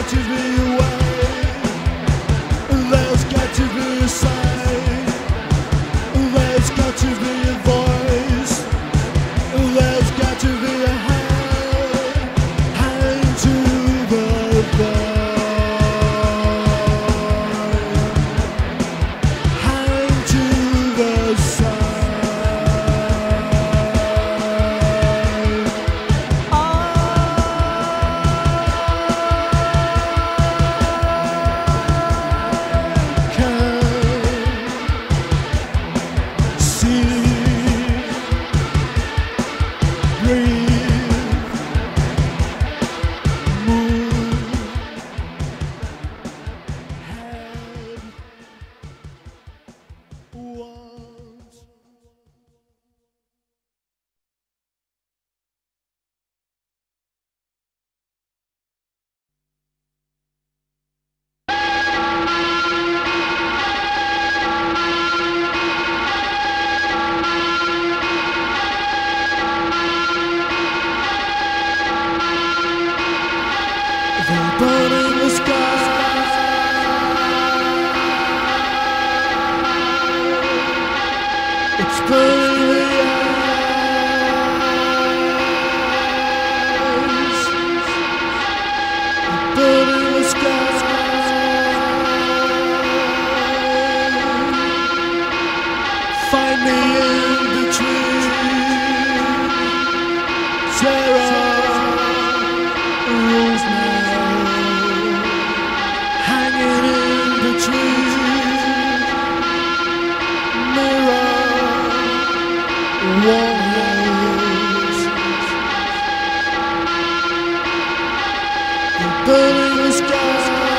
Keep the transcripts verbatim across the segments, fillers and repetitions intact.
to be a way, there's got to be a sign, there's got to be a voice, there's got to be a hand, hand to the void, hand to the sun. Burning the sky, it's burning the eyes, burning the sky, find me in between terror rules now. Walls, burning the sky,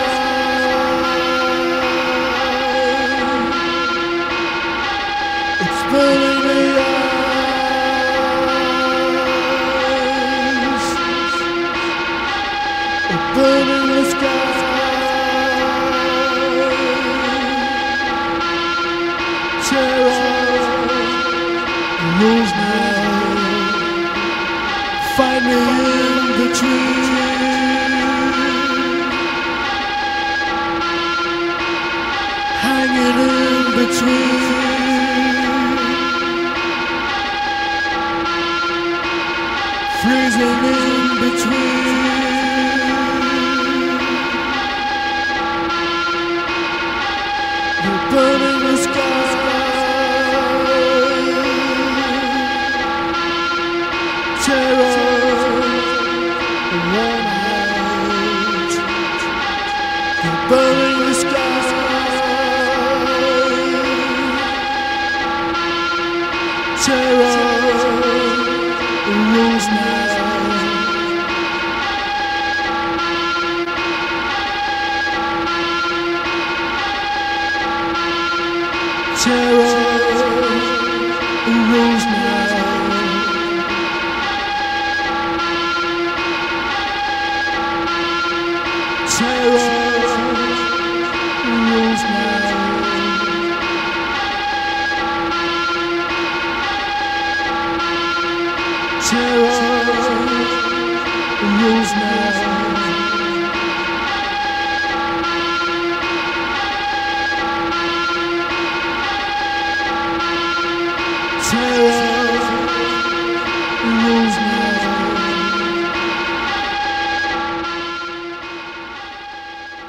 it's burning the eyes, it's burning the sky, terror rules now. Find me in between hanging in between freezing in between the burning the sky. Terror, worn out, the burning the sky, terror rules now. Terror rules now. Terror rules now. Terror rules now. Terror rules now.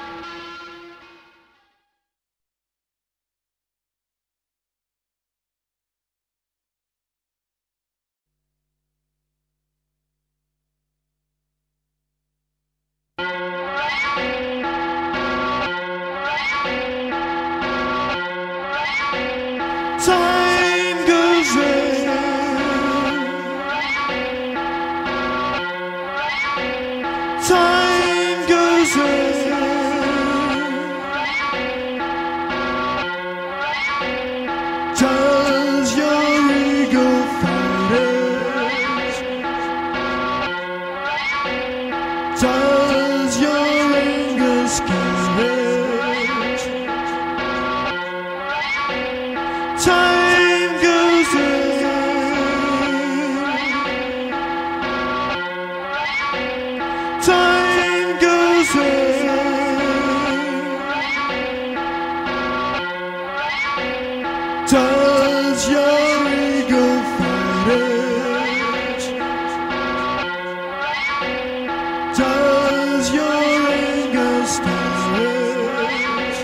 stairs.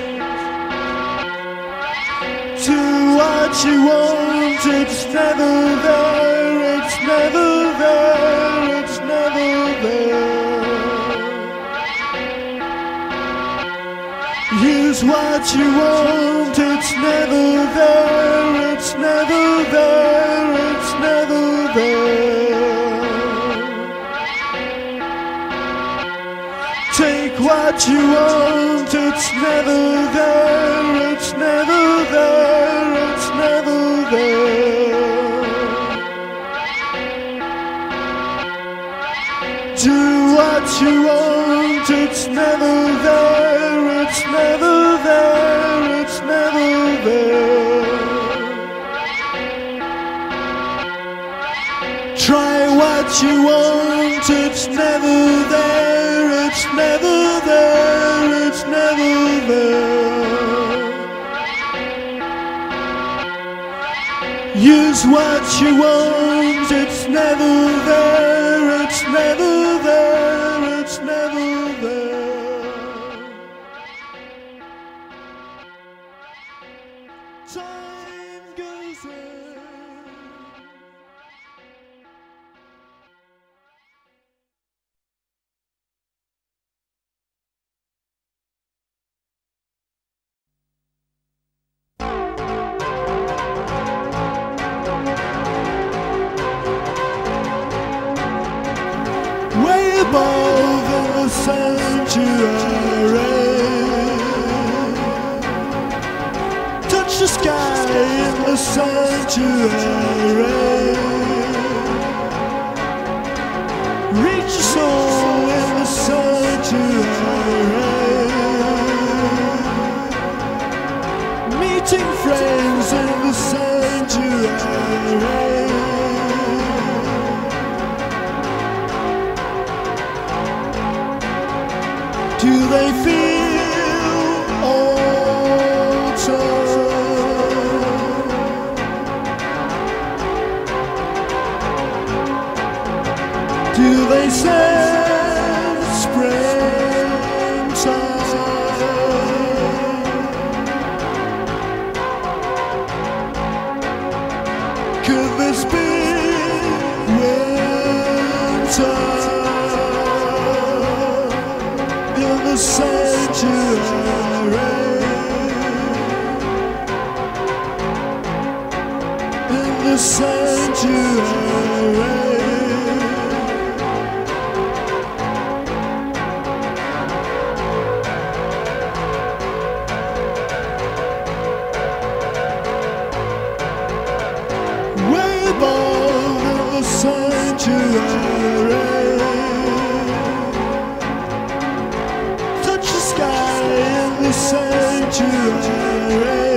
Do what you want, it's never there, it's never there, it's never there. Use what you want, it's never there, it's never there, it's never there. Take what you want, it's never there, it's never there, it's never there. Do what you want, it's never there, it's never there, it's never there. Try what you want, it's never there, it's never there, it's never there. Use what you want, it's never there, it's never there, it's never there. Time goes in. Way above in the sanctuary, touch the sky in the sanctuary, reach your soul in the sanctuary, meeting friends in the sanctuary. Do they feel autumn? Do they sense springtime? Could this be winter? In the sanctuary, in the sanctuary. Way above in the sanctuary, in the sanctuary,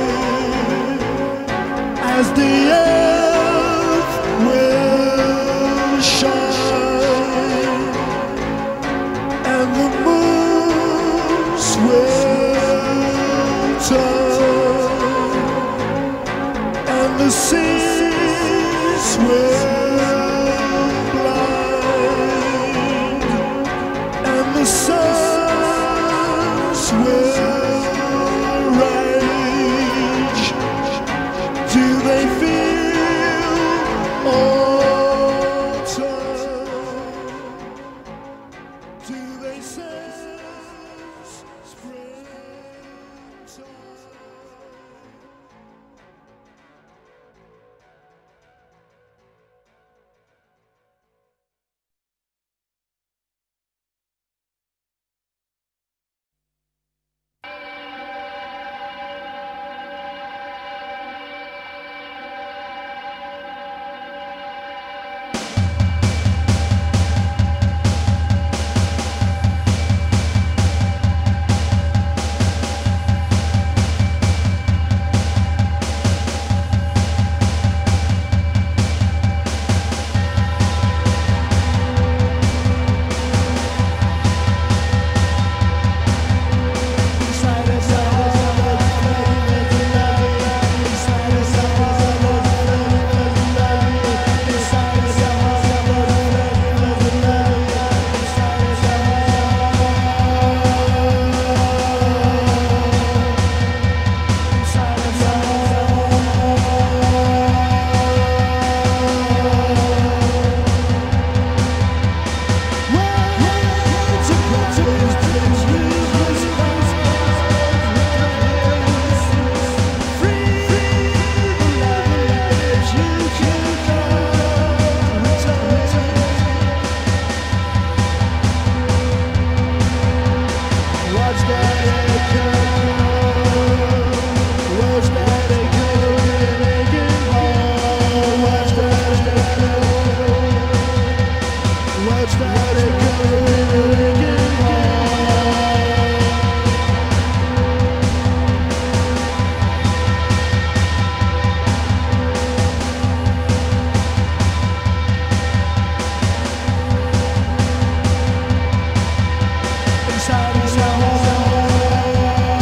as the earth will shine and the moons will turn and the seas will blind and the sun will rage. Do they feel autumn? Do they sense spring? Inside, inside,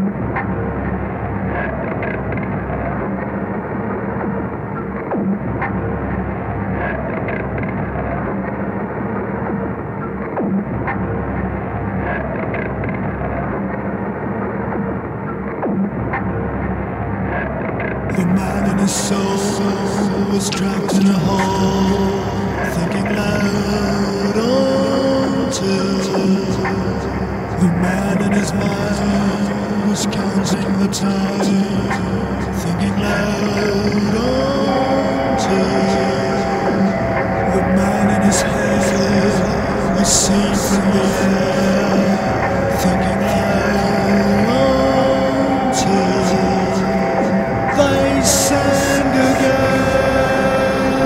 The man in his soul was trapped in a hole, thinking loud on two. The man in his mind was counting the time, thinking loud on two. The man in his head was seen from the air, thinking loud on two. They sang again,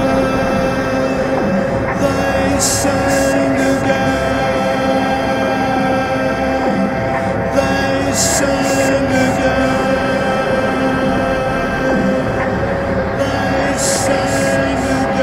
they sang again, they sang again, they sang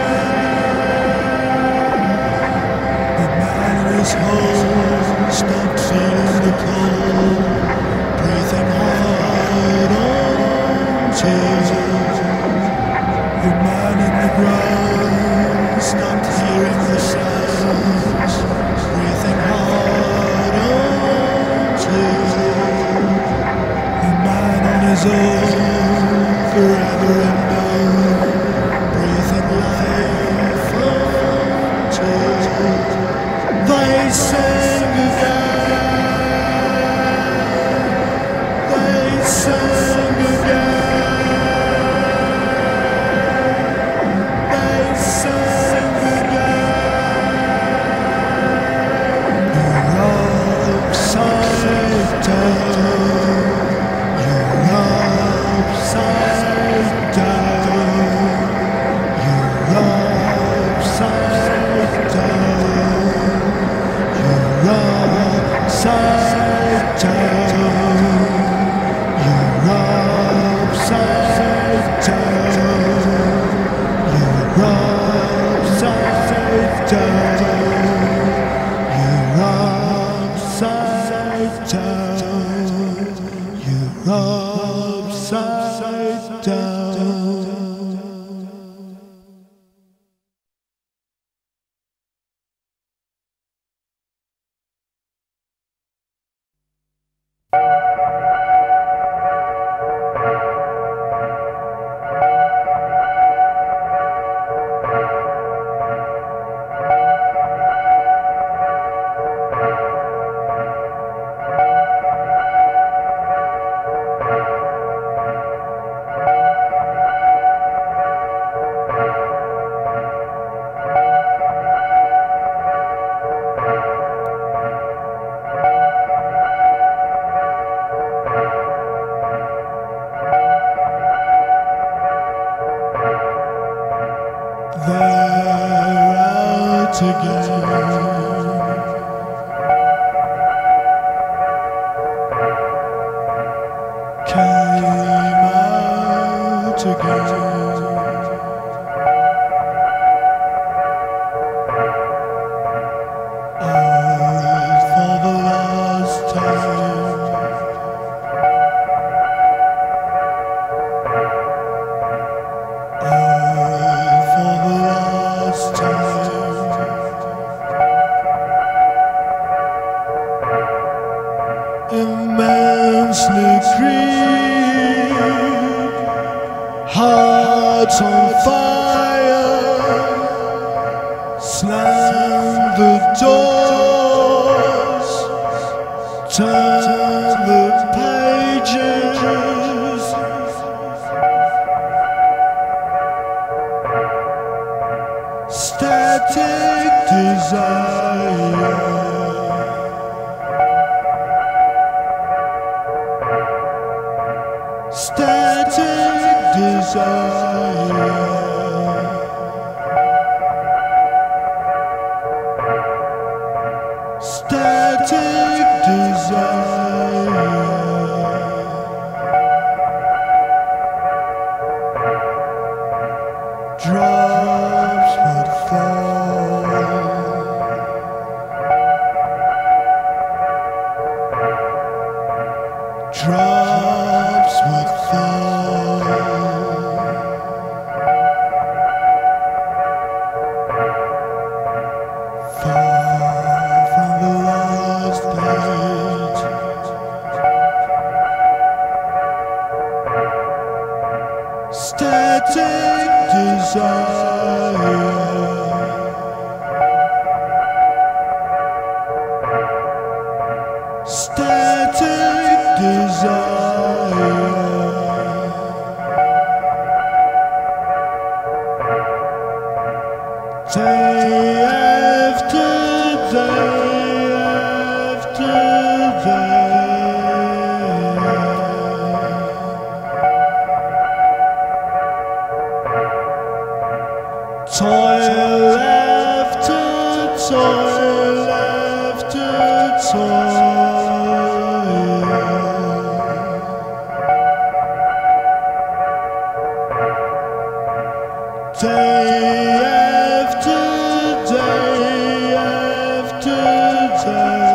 again. The man in his hole stopped feeling the cold, breathing hard on to. The man in the ground stopped hearing the sounds, breathing hard on to. The man on his own, forever unknown, breathing life on to. They sang again, they sang again. Hearts on fire, slam the doors, turn the pages, static desire. Static desire. Static desire. Drops would fall. Drops static desire. Static desire. Day after day after day. Toil after toil after toil. Day after day after day.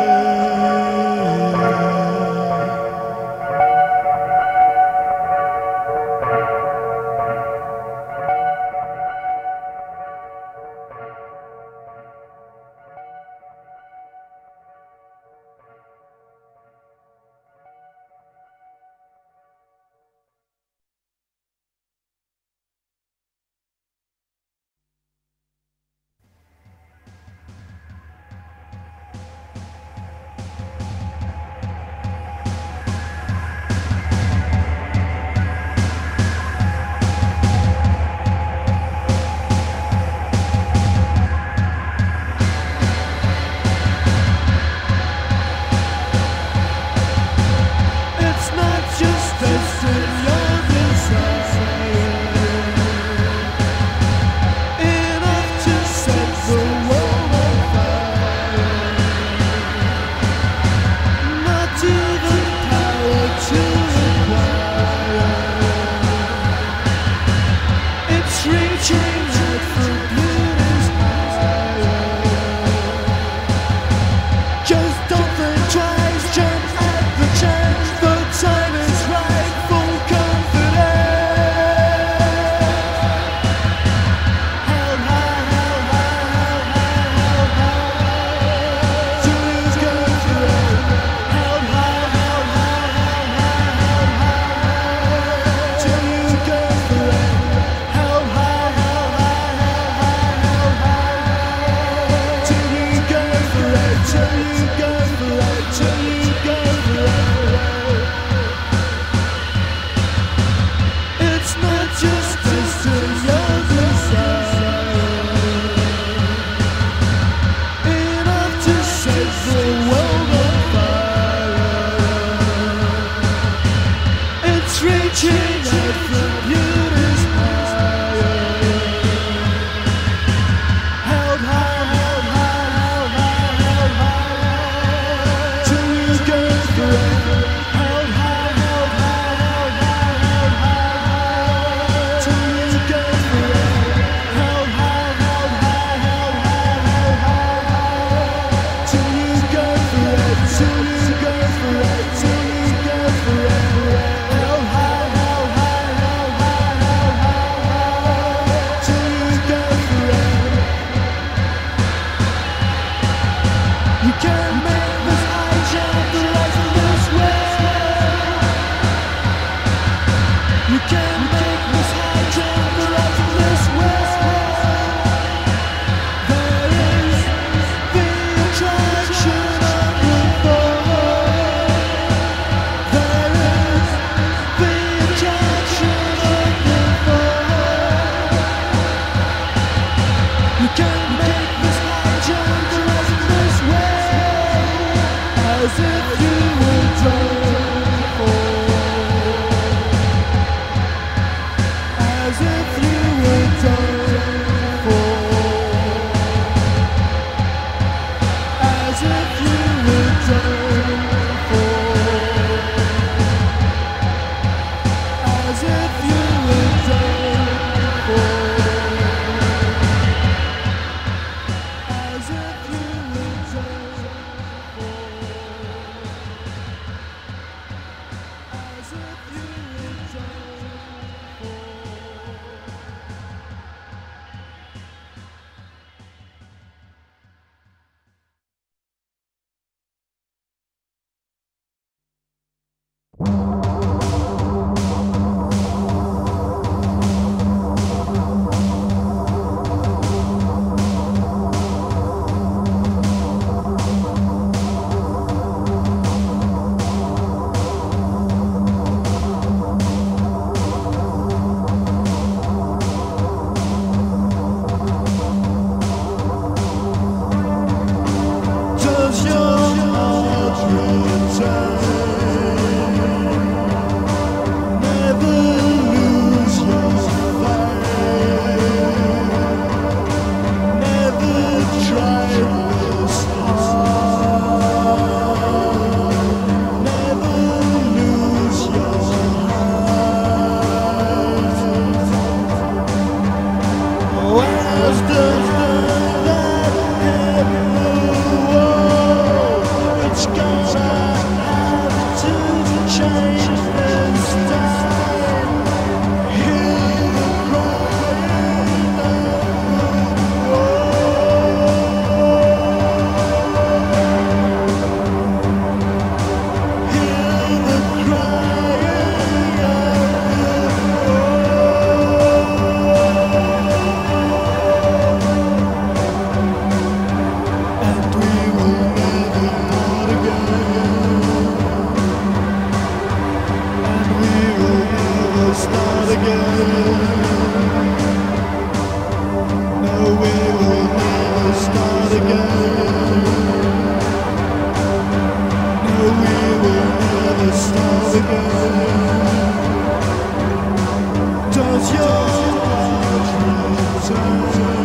start again? Does your heart return?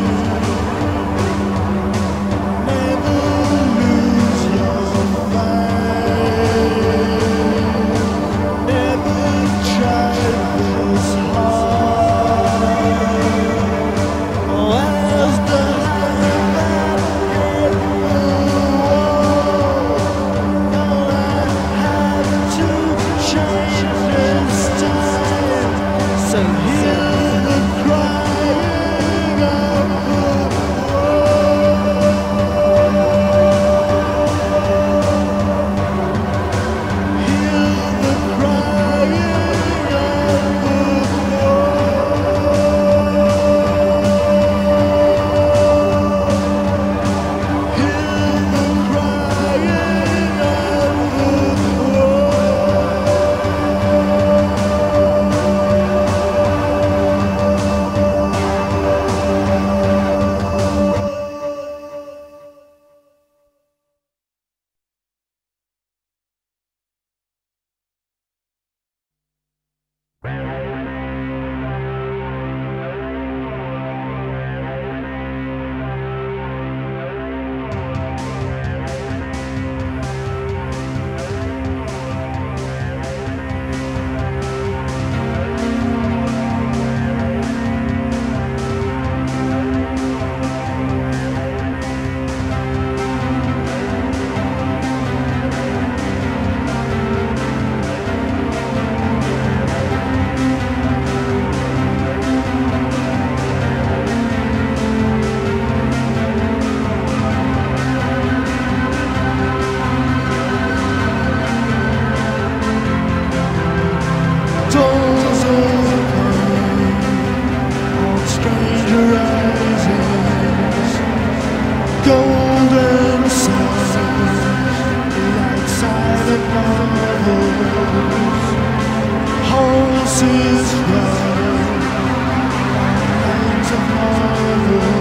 Never lose your faith. Never try this hard. As the hand that hit the wall, all I have to change this time. So hear the crying of the world. Hear the crying of the doors open on stranger risings, golden suns, like silent marvels, horses run on lanes of marble,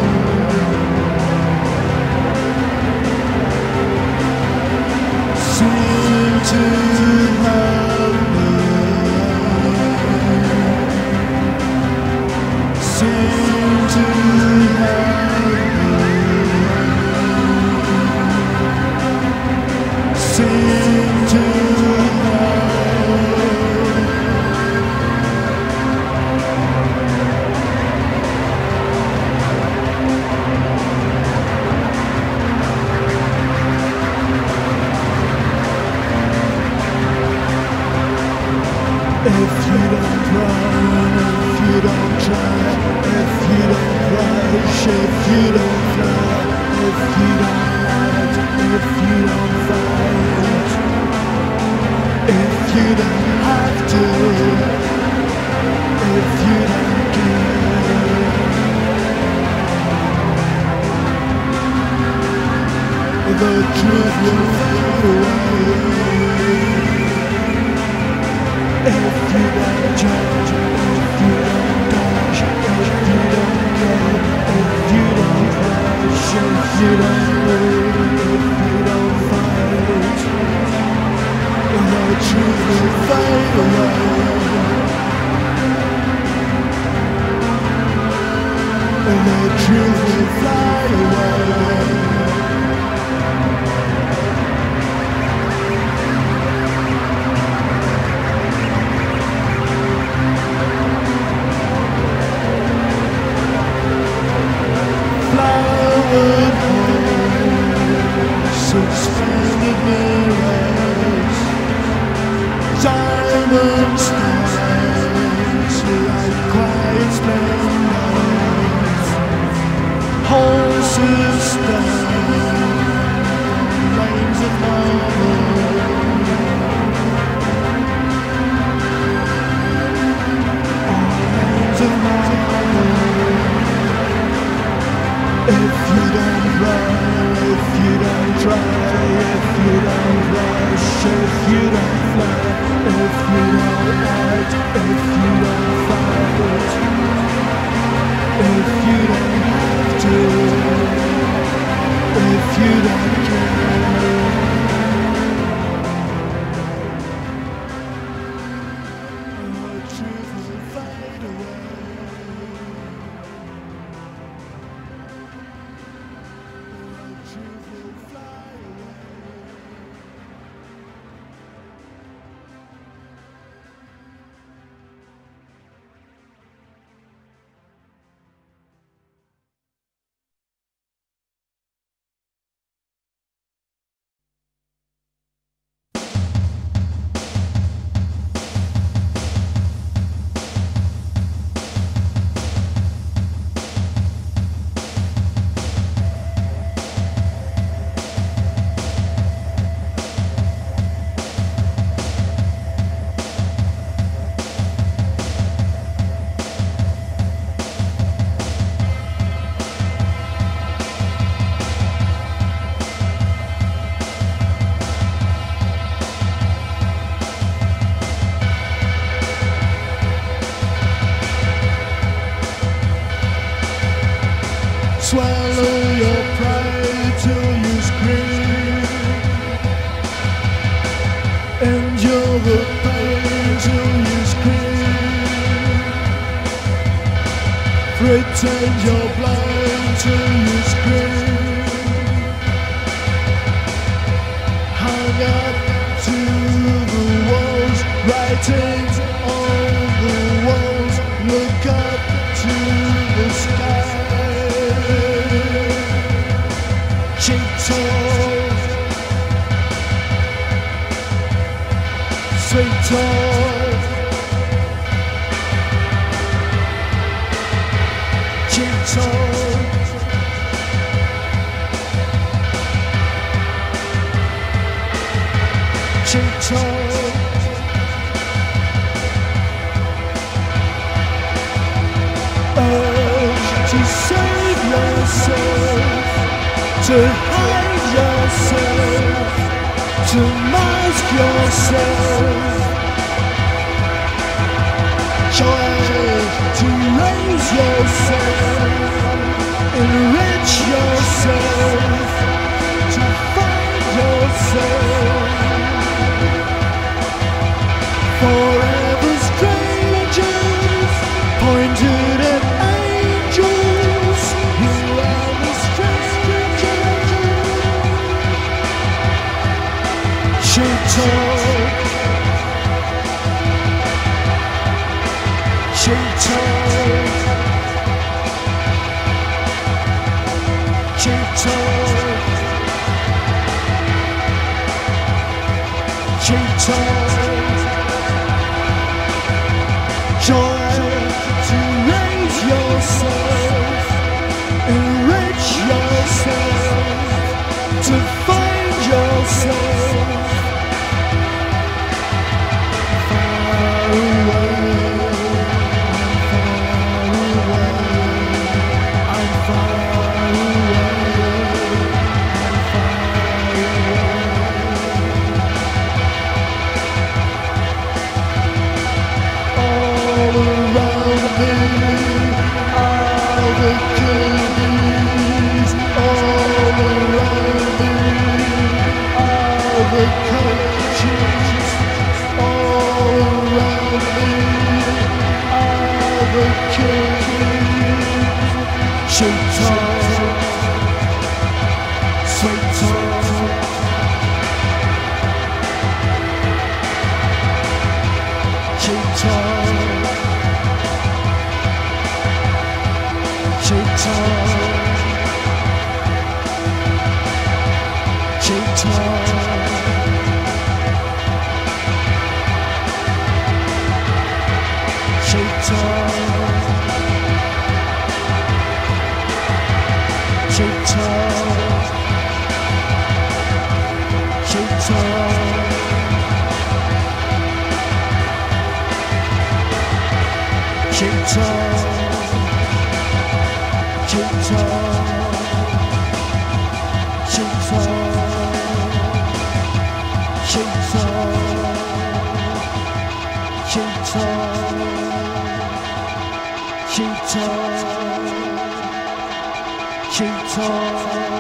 seem to have seem to have seem to if you don't run, if you don't try, if you don't rush, if you don't fly, if you don't fight, if you don't fight, if you don't have to, if you don't care, the truth will fade away. If you don't judge, if you don't dodge, if you don't go, if you don't rush, if you don't move, if you don't fight, the truth will fade away. The truth will fly away. Suspended mirrors, diamond stars, like quiet splendors, horses stand on lanes of marble, on lanes of marble. If you don't run, if you don't try, if you don't rush, if you don't fly, if you don't fight, if you don't fight, if you don't have to, if you don't care. Endure the pain till you scream. Pretend you're blind till you scream. Hung up to the walls, writings on the walls. Look up to the sky. Cheek talk, sweet talk. Cheek talk, cheek talk. Urge to save yourself, to hide yourself, to mask yourself. Try to raise yourself, enrich yourself, to find yourself. Forever strangers, pointed at angels. You are the strangers. She talk, she talk, she talk, she talk. Joy to raise yourself, enrich yourself, to find yourself. Far away, I'm far away, I'm far away, all around me are the kings, all around me are the countries, all around me are the kings. Sweet talk, sweet talk, sweet talk, sweet talk, sweet talk, sweet talk, sweet talk, sweet talk. Cheek talk, cheek talk, cheek talk, cheek talk, cheek talk, cheek talk, cheek talk.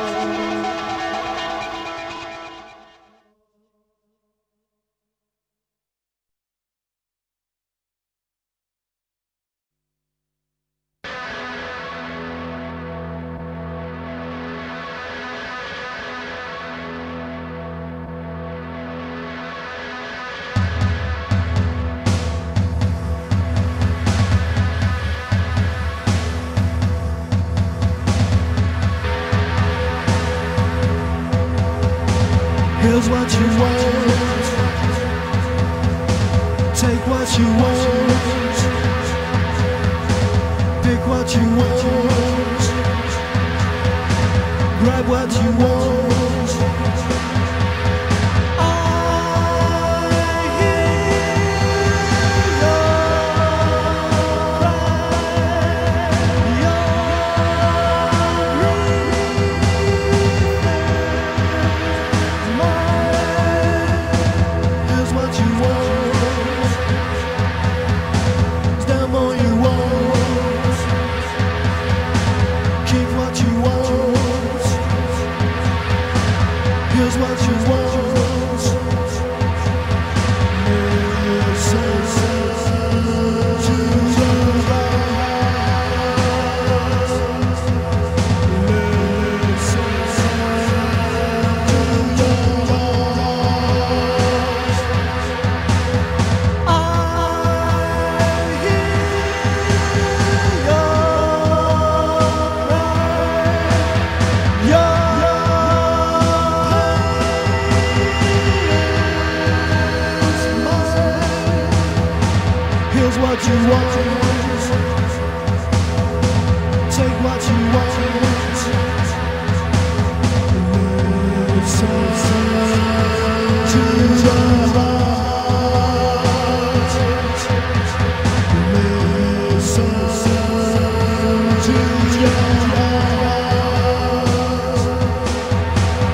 Here's what you want, take what you want, pick what you want, grab what you want. I hear your cry, your here's what you want, is there more you want, keep what you want, you want. Take what you want. Listen to your heart. Listen to your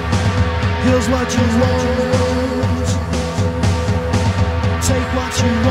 heart. Here's what you want. Take what you want.